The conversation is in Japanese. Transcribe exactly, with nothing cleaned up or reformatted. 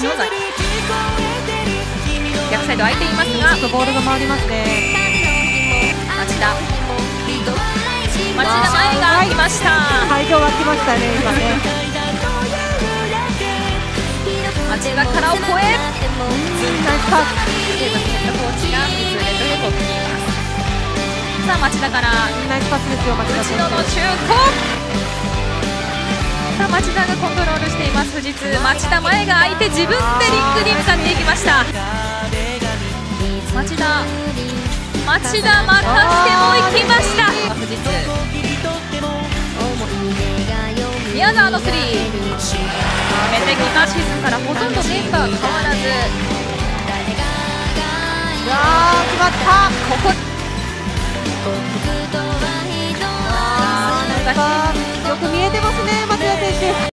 篠崎、逆サイド空いていますがボールが回りますね。 町田町田前が来ました。 会場が来ましたね今ね。 町田からを越えナイスパス。 ヘッドコーチが水レッドで取っています。さあ町田からナイスパスですよ町田選内野のシュート。さあ町田がコントロールしています。富士通、町田前が空いて自分でリングに向かっていきました。町田町田またしても行きました。富士通、宮澤のスリー決めてきた。シーズンからほとんどメンバー変わらず、 いやー決まった。 ここあーなんかよく見えてますね松田選手。